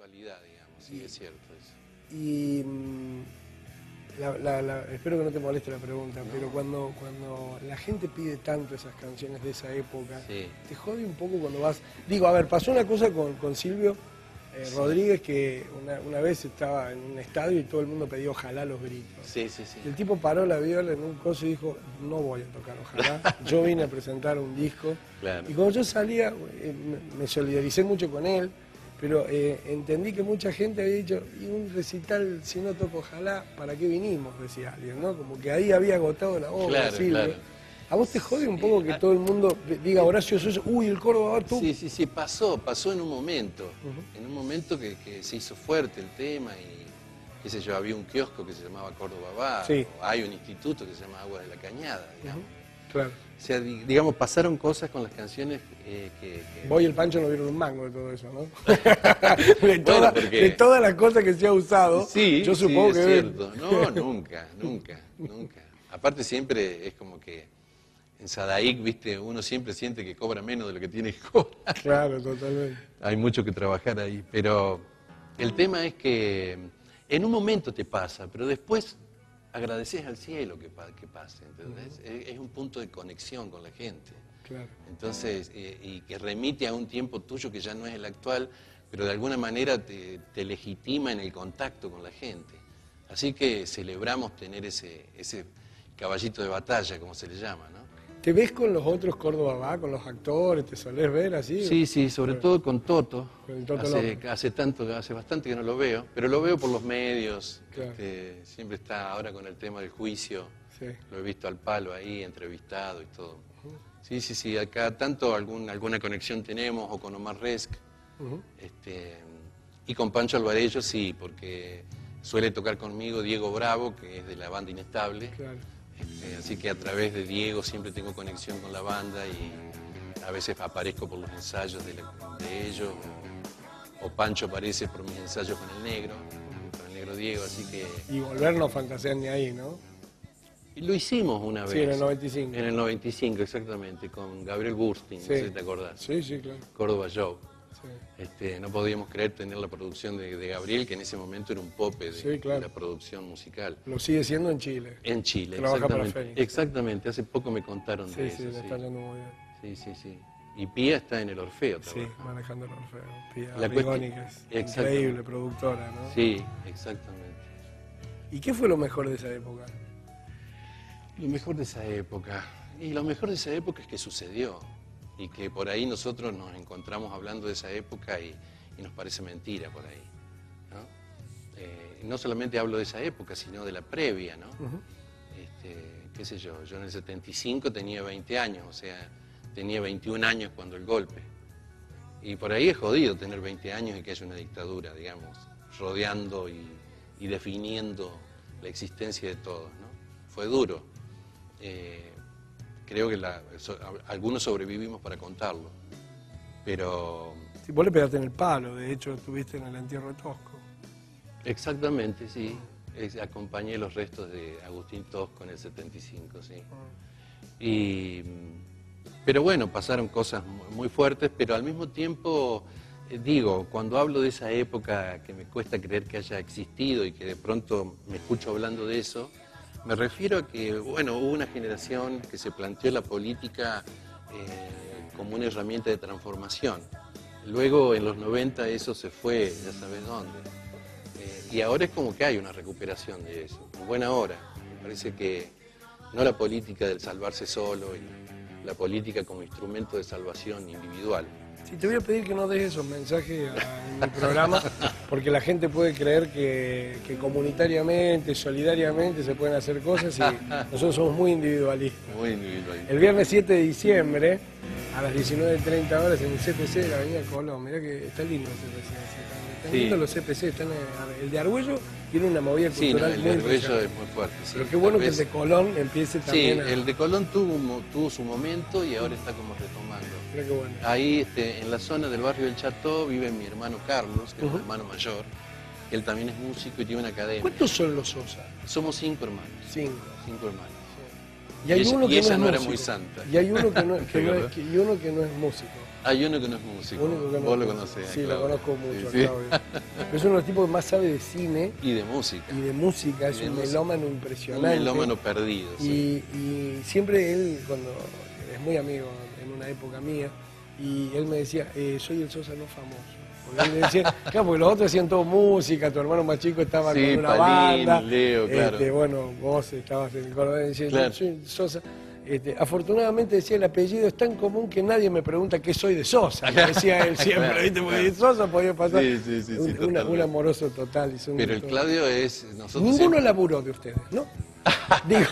casualidad, digamos, sí, es cierto eso. Y espero que no te moleste la pregunta, No. pero cuando la gente pide tanto esas canciones de esa época, Sí. te jode un poco cuando vas... Digo, a ver, pasó una cosa con Silvio Sí. Rodríguez, que una vez estaba en un estadio y todo el mundo pedía ojalá los gritos. Sí, sí, sí. Y el tipo paró la viola en un coso y dijo, no voy a tocar ojalá, yo vine a presentar un disco. Claro. Y cuando yo salía, me solidaricé mucho con él, pero entendí que mucha gente había dicho, y un recital, si no toco ojalá, ¿para qué vinimos? Decía alguien, ¿no? Como que ahí había agotado la obra, Claro, Silvio. claro. ¿A vos te jode un poco que todo el mundo diga Horacio Sosa, uy, el Córdoba va tú? Sí, sí, sí, pasó en un momento que se hizo fuerte el tema y, qué sé yo, había un kiosco que se llamaba Córdoba Va, Sí. o hay un instituto que se llama Agua de la Cañada, digamos. Claro. O sea, digamos, pasaron cosas con las canciones que... Vos y el Pancho no vieron un mango de todo eso, ¿no? Bueno, porque... de todas las cosas que se ha usado, Sí, yo supongo sí, que... es cierto. No, nunca, nunca, nunca. Aparte siempre es como que en Sadaic, viste, uno siempre siente que cobra menos de lo que tiene que cobrar. Claro, totalmente. Hay mucho que trabajar ahí, pero el tema es que en un momento te pasa, pero después agradeces al cielo que pase, ¿entendés? Es un punto de conexión con la gente. Claro. Entonces, y que remite a un tiempo tuyo que ya no es el actual, pero de alguna manera te legitima en el contacto con la gente. Así que celebramos tener ese caballito de batalla, como se le llama, ¿no? ¿Te ves con los otros Córdoba Va, con los actores? ¿Te solés ver así? Sí, sí, sobre todo con Toto. Con el Toto Hace bastante que no lo veo, pero lo veo por los medios. Claro. Siempre está ahora con el tema del juicio. Sí. Lo he visto al palo ahí, entrevistado y todo. Sí, sí, sí, acá tanto alguna conexión tenemos, o con Omar Resk, y con Pancho Alvarello sí, porque suele tocar conmigo Diego Bravo, que es de la banda Inestable. Claro. Así que a través de Diego siempre tengo conexión con la banda y a veces aparezco por los ensayos de ellos, o Pancho aparece por mis ensayos con el negro Diego, así que... Y volver no fantasean ni ahí, ¿no? Y lo hicimos una vez. Sí, en el 95. En el 95, exactamente, con Gabriel Bursting, Sí. no sé si te acordás. Sí, sí, claro. Córdoba Show. Sí. No podíamos creer tener la producción de Gabriel, que en ese momento era un pope Sí, claro. de la producción musical. Lo sigue siendo en Chile. En Chile, Trabaja para exactamente. Fénix. Exactamente, hace poco me contaron Sí, de sí, eso. le está yendo muy bien. Sí, sí, sí. Y Pía está en el Orfeo Sí, también. manejando el Orfeo. Pía La Rigoni, cuestión- que es Exactamente. increíble productora, ¿no? Sí, exactamente. ¿Y qué fue lo mejor de esa época? Lo mejor de esa época. Y lo mejor de esa época es que sucedió. Y que por ahí nosotros nos encontramos hablando de esa época y nos parece mentira por ahí, ¿no? No solamente hablo de esa época, sino de la previa, ¿no? Qué sé yo en el 75 tenía 20 años, o sea, tenía 21 años cuando el golpe. Y por ahí es jodido tener 20 años y que haya una dictadura, digamos, rodeando y definiendo la existencia de todos, ¿no? Fue duro. Creo que algunos sobrevivimos para contarlo, pero... Sí, vos le pegaste en el palo, de hecho estuviste en el entierro de Tosco. Exactamente, sí. Acompañé los restos de Agustín Tosco en el 75, sí. Pero bueno, pasaron cosas muy fuertes, pero al mismo tiempo, digo, cuando hablo de esa época que me cuesta creer que haya existido y que de pronto me escucho hablando de eso, me refiero a que, bueno, hubo una generación que se planteó la política como una herramienta de transformación. Luego, en los 90, eso se fue, ya sabes dónde. Y ahora es como que hay una recuperación de eso, en buena hora. Me parece que no la política del salvarse solo, y la política como instrumento de salvación individual. Sí, te voy a pedir que no des esos mensajes en mi programa, porque la gente puede creer que comunitariamente, solidariamente se pueden hacer cosas y nosotros somos muy individualistas. Muy individualista. El viernes 7 de diciembre, a las 19:30 horas en el CPC de la Avenida Colón. Mirá que está lindo el CPC. Están lindos los CPC, el de Argüello tiene una movida cultural el muy de Argüello impresionante. es muy fuerte. Sí. Pero qué bueno que el de Colón empiece Sí, también el de Colón tuvo su momento y ahora está como retomando. Mirá qué bueno. Ahí, en la zona del barrio del Chateau, vive mi hermano Carlos, que es mi hermano mayor. Él también es músico y tiene una academia. ¿Cuántos son los Sosa? Somos 5 hermanos. 5. 5 hermanos. Y hay uno que ella no no es era músico. muy santa. Y hay uno que no, Claro. y uno que no es músico. Hay uno que no es músico, Único que no vos lo es- conocés. Sí, lo Claudio. conozco mucho, Sí, sí. Claudio. Pero es uno de los tipos que más sabe de cine Y de música. y de música, es Y de un música. melómano Un impresionante. melómano perdido, sí. Y siempre él, cuando es muy amigo en una época mía, y él me decía, soy el Sosa no famoso. Porque él me decía, claro, porque los otros hacían todo música, tu hermano más chico estaba Sí, con una Palín, banda. Leo, claro. Bueno, vos estabas en el coro, decía, Claro. yo soy el Sosa. Afortunadamente decía, el apellido es tan común que nadie me pregunta qué soy de Sosa, me decía él siempre, Claro, ¿viste? Porque claro. de Sosa podía pasar. Sí, un Un amoroso total. Pero el Claudio es... Nosotros Ninguno siempre- laburó de ustedes, ¿no? Digo,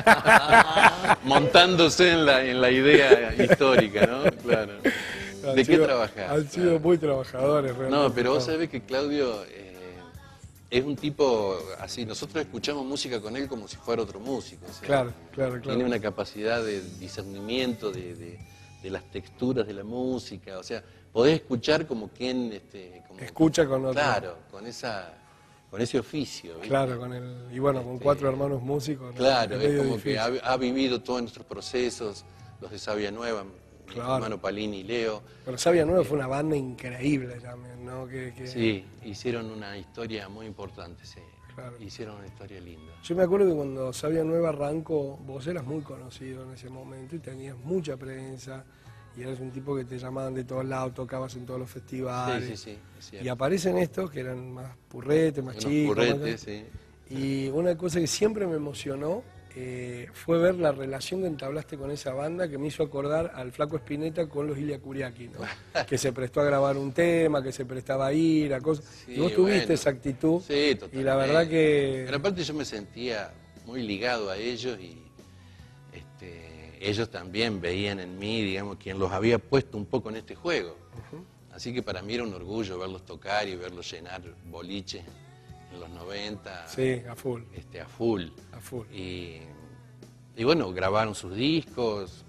montándose en la idea histórica, ¿no? Claro. ¿De qué trabajás? Han sido Claro. muy trabajadores realmente. No, pero vos todos. sabés que Claudio es un tipo así, nosotros escuchamos música con él como si fuera otro músico. O sea, Claro. Tiene una capacidad de discernimiento de las texturas de la música, o sea, podés escuchar como quien... como- Escucha con otro. Claro, con ese oficio. ¿viste? Claro, y bueno, con 4 hermanos músicos. ¿no? Claro, es medio como difícil. que ha vivido todos nuestros procesos, los de Sabia Nueva, mi Claro. hermano Palini y Leo. Bueno, Sabia Nueva fue una banda increíble también, ¿no? Sí, hicieron una historia muy importante, sí. Claro. Hicieron una historia linda. Yo me acuerdo que cuando Sabia Nueva arrancó, vos eras muy conocido en ese momento y tenías mucha prensa y eras un tipo que te llamaban de todos lados, tocabas en todos los festivales. Sí, es cierto. Y aparecen estos que eran más purretes, más Unos chicos. purretes, más- sí. Y una cosa que siempre me emocionó fue ver la relación que entablaste con esa banda que me hizo acordar al Flaco Spinetta con los Ilia Kuriaki, ¿no? Que se prestó a grabar un tema, que se prestaba a ir, a cosas. Sí, y vos tuviste bueno. esa actitud. Sí, totalmente. Y la verdad que... Pero aparte yo me sentía muy ligado a ellos y ellos también veían en mí, digamos, quien los había puesto un poco en este juego. Así que para mí era un orgullo verlos tocar y verlos llenar boliches en los 90. Sí, a full. A full. A full. Y bueno, grabaron sus discos.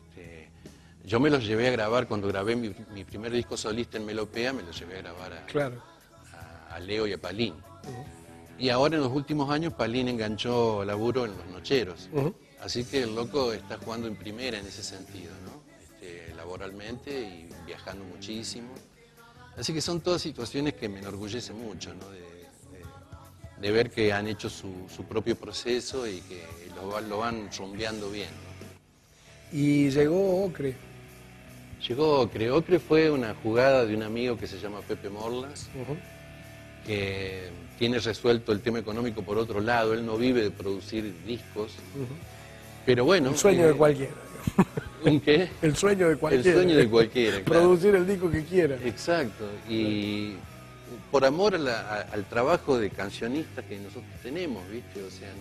Yo me los llevé a grabar cuando grabé mi primer disco solista en Melopea, me los llevé a grabar Claro. a Leo y a Palín. Y ahora en los últimos años Palín enganchó laburo en Los Nocheros. Así que el loco está jugando en primera en ese sentido, ¿no? Laboralmente y viajando muchísimo. Así que son todas situaciones que me enorgullecen mucho, ¿no? De ver que han hecho su propio proceso y que lo van rumbeando bien, ¿no? Y llegó Ocre. Llegó Ocre. Ocre fue una jugada de un amigo que se llama Pepe Morlas, que tiene resuelto el tema económico por otro lado. Él no vive de producir discos, pero bueno... El sueño de cualquiera. ¿Un qué? El sueño de cualquiera. El sueño de cualquiera, claro. Producir el disco que quiera. Exacto. Y por amor al trabajo de cancionista que nosotros tenemos, ¿viste? O sea,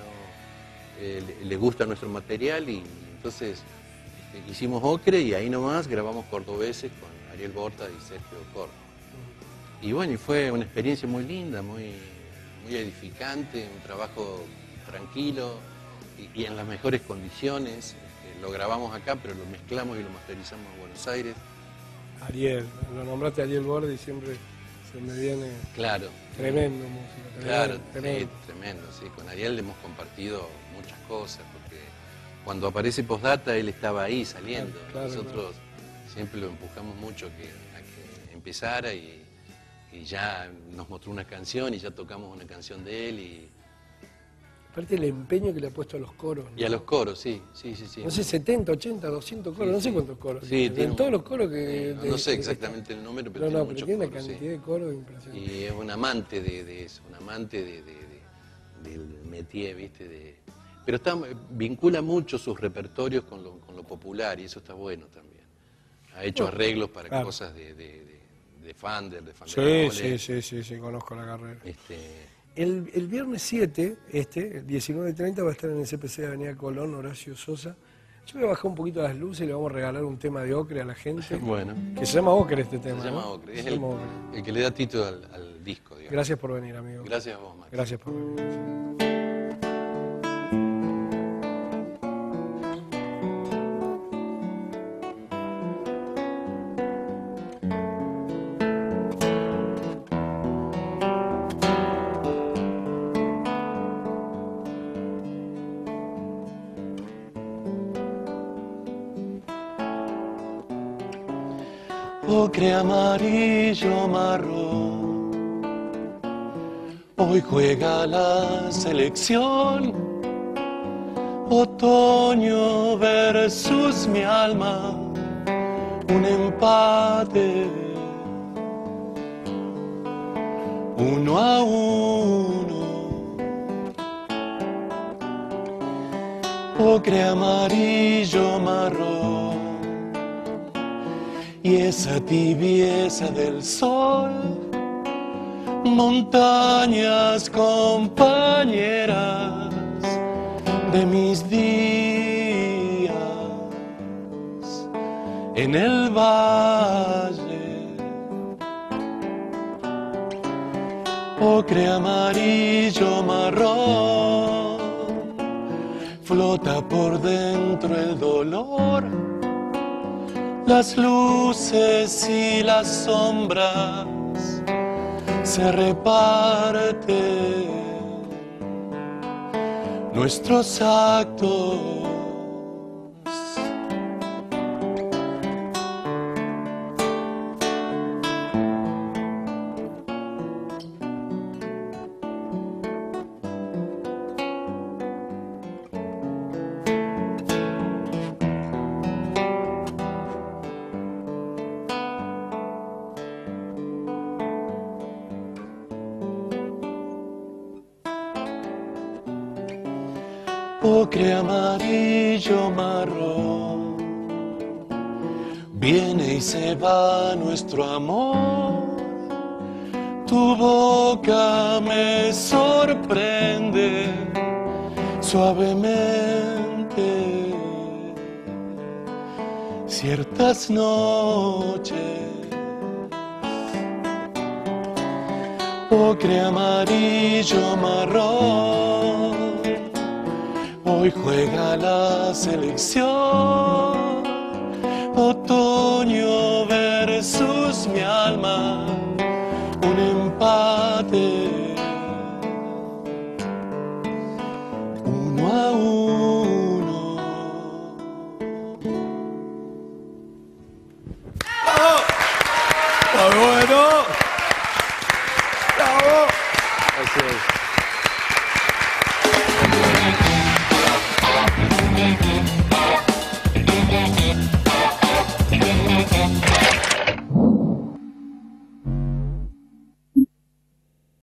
no le gusta nuestro material y entonces hicimos Ocre y ahí nomás grabamos Cordobeses con Ariel Borta y Sergio Cor. Y bueno, y fue una experiencia muy linda, muy edificante, un trabajo tranquilo y en las mejores condiciones. Lo grabamos acá, pero lo mezclamos y lo masterizamos en Buenos Aires. Ariel, lo nombraste a Ariel Borda y siempre se me viene Claro. tremendo música. Claro, tremendo. sí, tremendo, sí. Con Ariel hemos compartido muchas cosas, porque cuando aparece Postdata él estaba ahí saliendo. Claro, Nosotros siempre lo empujamos mucho a que empezara y ya nos mostró una canción y ya tocamos una canción de él y Aparte el empeño que le ha puesto a los coros. ¿no? a los coros, sí. No sé, 70, 80, 200 coros, no sé cuántos coros. Sí, tiene. tiene En todos un- los coros que... no sé exactamente el número, pero No, tiene pero muchos tiene una coros, sí. cantidad de coros impresionante. Y es un amante de eso, un amante del métier, ¿viste? Pero vincula mucho sus repertorios con lo popular y eso está bueno también. Ha hecho arreglos para claro. cosas de Fender, de Sí, conozco la carrera. Este, El viernes 7, el 19:30, va a estar en el CPC de Avenida Colón, Horacio Sosa. Yo voy a bajar un poquito las luces y le vamos a regalar un tema de Ocre a la gente. bueno, Que se llama Ocre este tema. se llama ¿no? Ocre. Se Es llama Ocre. el que le da título al disco, digamos. Gracias por venir, amigo. Gracias a vos, Max. Gracias por venir. ocre, amarillo, marrón. Hoy juega la selección, otoño versus mi alma, un empate, 1-1. Ocre, amarillo, marrón, y esa tibieza del sol, montañas compañeras de mis días en el valle. Ocre, amarillo, marrón, flota por dentro el dolor, las luces y las sombras se reparten nuestros actos. Ocre, amarillo, marrón, viene y se va nuestro amor. Tu boca me sorprende suavemente. Ciertas noches, ocre, amarillo, marrón, hoy juega la selección, otoño versus mi alma, un empate, 1-1. ¡Bravo! ¡Muy bueno! ¡Bravo! Gracias.